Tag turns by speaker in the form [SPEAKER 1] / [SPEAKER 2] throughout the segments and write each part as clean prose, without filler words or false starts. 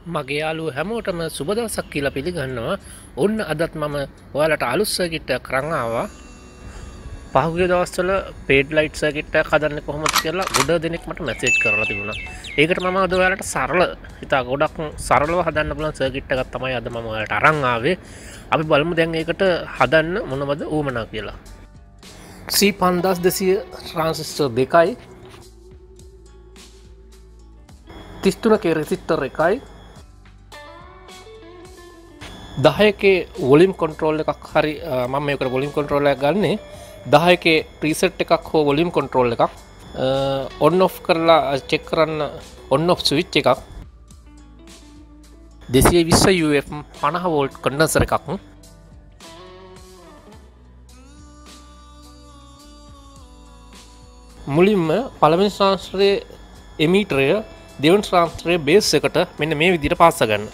[SPEAKER 1] මගේ යාළුවෝ හැමෝටම සුබ දවසක් කියලා පිළිගන්නවා. ඔන්න අදත් මම ඔයාලට අලුත් සර්කිට් එකක් අරන් ආවා. පහුගිය දවස්වල පේඩ් ලයිට් සර්කිට් එකක් හදන්නේ කොහොමද කියලා ගොඩ දෙනෙක් මට මැසේජ් කරලා තිබුණා. ඒකට මම අද ඔයාලට ගොඩක් සරලව හදන්න පුළුවන් සර්කිට් එකක් තමයි අද මම ඔයාලට අරන් ආවේ. අපි බලමු දැන් ඒකට හදන්න මොනවද ඌමනා කියලා. C5200 ට්‍රාන්සිස්ටර් දෙකයි 33k රෙසිස්ටර් එකයි 10k වොලියම් කන්ට්‍රෝල් එකක් හරි මම මේකට වොලියම් කන්ට්‍රෝල් එකක් ගන්නෙ 10k ප්‍රීසෙට් එකක් හෝ වොලියම් කන්ට්‍රෝල් එකක් ඔන් ඔෆ් කරලා චෙක් කරන්න ඔන් ඔෆ් ස්විච් එකක් 220 UF 50 වෝල්ට් කන්ඩෙන්සර් එකක් මුලින්ම පළවෙනි ට්‍රාන්ස්ෆරේ එමීටරය දෙවන ට්‍රාන්ස්ෆරේ බේස් එකට මෙන්න මේ විදිහට පාස ගන්න.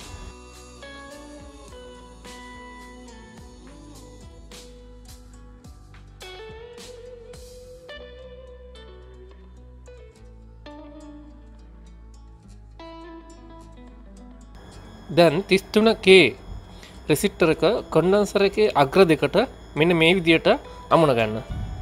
[SPEAKER 1] දැන් 33k රෙසිස්ටර් එක කන්ඩෙන්සර් එකේ අග්‍ර දෙකට මෙන්න මේ විදිහට අමුණ ගන්න.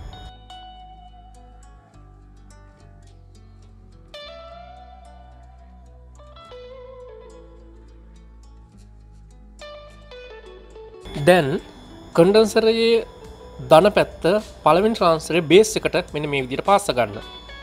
[SPEAKER 1] දැන් කන්ඩෙන්සරයේ ධන පැත්ත පළවෙනි ට්‍රාන්ස්ෆරේ බේස් එකට මෙන්න මේ විදිහට පාස ගන්න.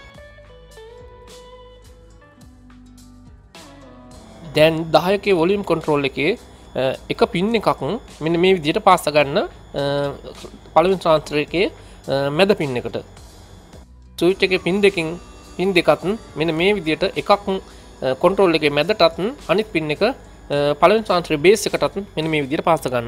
[SPEAKER 1] දැන් 10k වොලියම් කන්ට්‍රෝල් එකේ එක පින් එකක් මෙන්න මේ විදිහට පාස ගන්න පළවෙනි ට්‍රාන්ස්ෆර් එකේ මැද පින් එකට. ස්විච් එකේ පින් දෙකත් මෙන්න මේ විදිහට එකක් කන්ට්‍රෝල් එකේ මැදටත් අනිත් පින් එක පළවෙනි ට්‍රාන්ස්ෆරේ බේස් එකටත් මෙන්න මේ විදිහට පාස ගන්න.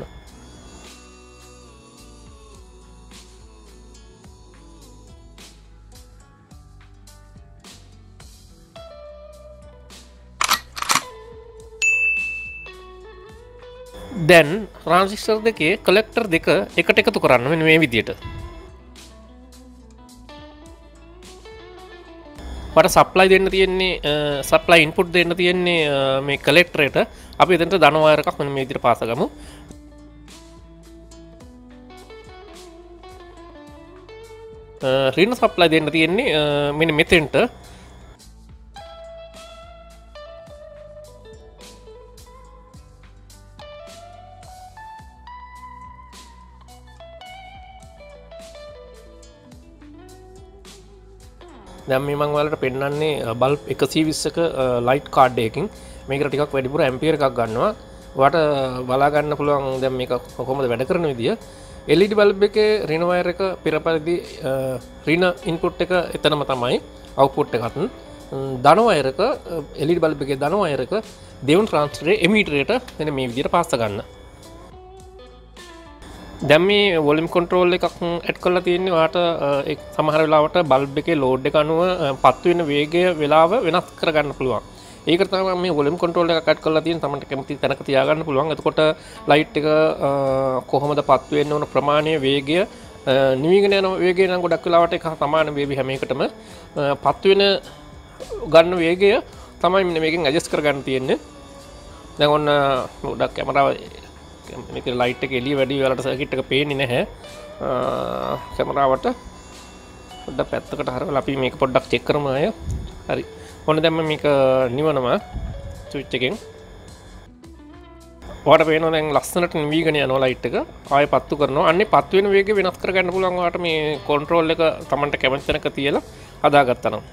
[SPEAKER 1] දැන් ට්‍රාන්සිස්ටර් දෙකේ කලෙක්ටර් දෙක එකට එකතු කරන්න මෙන්න මේ විදිහට. මට සප්ලයි දෙන්න තියෙන්නේ සප්ලයි ඉන්පුට් දෙන්න තියෙන්නේ මේ කලෙක්ටරේට. අපි එතනට ධන වයර් එකක් මෙන්න මේ විදිහට පාස ගමු. ඍණ සප්ලයි දෙන්න තියෙන්නේ මෙන්න මෙතෙන්ට. දැන් මේ මම ඔයාලට පෙන්නන්නේ බල්බ් 120ක ලයිට් කාඩ් එකකින් මේකට ටිකක් වැඩිපුර ඇම්පියර් එකක් ගන්නවා. ඔයාලට බලා ගන්න පුළුවන් දැන් මේක කොහොමද වැඩ කරන විදිය. LED බල්බ් එකේ ඍණ වයර් එක පෙරපරිදි ඍණ ඉන්පුට් එක එතනම තමයි අවුට්පුට් එකත්. ධන වයර් එක LED බල්බ් එකේ ධන වයර් එක දෙවන ට්‍රාන්ස්ෆරේ එමීටරයට මෙන්න මේ විදියට පාස් ගන්න. දැන් මේ වොලියම් කන්ට්‍රෝල් එකක් ඇඩ් කරලා තියෙන්නේ ඔයාලට සමහර වෙලාවට බල්බ් එකේ ලෝඩ් එක අනුව පත් වෙන වේගය වෙලාව වෙනස් කරගන්න පුළුවන්. ඒකට තමයි මේ වොලියම් කන්ට්‍රෝල් එකක් ඇඩ් කරලා තියෙන්නේ. තමන්ට කැමති තැනක තියාගන්න පුළුවන්. එතකොට ලයිට් එක කොහොමද පත් වෙන්න ඕන ප්‍රමාණය වේගය නිවිගෙන යන වේගය නම් ගොඩක් වෙලාවට එක සමාන වේවි හැම එකටම පත් වෙන ගන්න වේගය තමයි මෙන්න මේකෙන් ඇඩ්ජස්ට් කරගන්න තියෙන්නේ. දැන් ඔන්න ගොඩක් කැමරාව මේක ලයිට් එක එළිය වැඩි වෙලාවට සර්කිට් එක පේන්නේ නැහැ. කැමරාවට පොඩ්ඩක් පැත්තකට හරවලා අපි මේක පොඩ්ඩක් චෙක් කරමු අය. හරි. ඔන්න දැන් මම මේක නිවනවා ස්විච් එකෙන්. ඔයාලට පේනවා දැන් ලස්සනට නිවිගෙන යනවා ලයිට් එක. ආයෙ පත්තු කරනවා. අන්නේ පත්තු වෙන වේගය වෙනස් කරගන්න පුළුවන් ඔයාලට මේ කන්ට්‍රෝල් එක Tamanට කැමති තැනක තියලා හදාගත්තා නම්.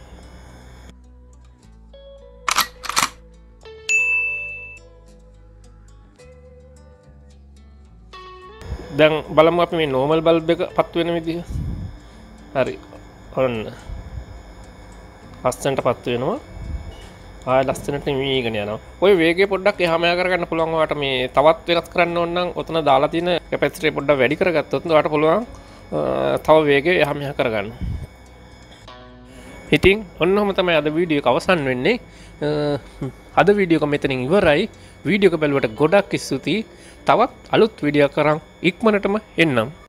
[SPEAKER 1] දැන් බලමු අපි මේ නෝමල් බල්බ් එක පත් වෙන විදිහ. හරි. ඔන්න. ලස්සනට පත් වෙනවා. ආය ලස්සනට නිවිගෙන යනවා. ඔය වේගය පොඩ්ඩක් එහාම යා කරගන්න පුළුවන්. ඔයාලට මේ තවත් වෙනස් කරන්න ඕන නම් ඔතන දාලා තියෙන කැපැසිටර් පොඩ්ඩක් වැඩි කරගත්තොත් ඔයාලට පුළුවන් තව වේගය එහාම යා කරගන්න. ඉතින් ඔන්නම තමයි අද වීඩියෝ එක අවසන් වෙන්නේ. අද වීඩියෝ එක මෙතනින් ඉවරයි. වීඩියෝ එක බැලුවට ගොඩක් ස්තුතියි. තවත් අලුත් වීඩියෝ කරන් ඉක්මනටම එන්නම්.